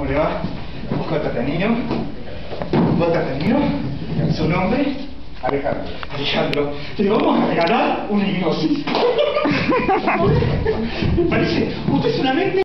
le va? J. Tanino. J. Tanino. Su nombre, Alejandro. Alejandro, te vamos a regalar una hipnosis. Me parece, usted es una mente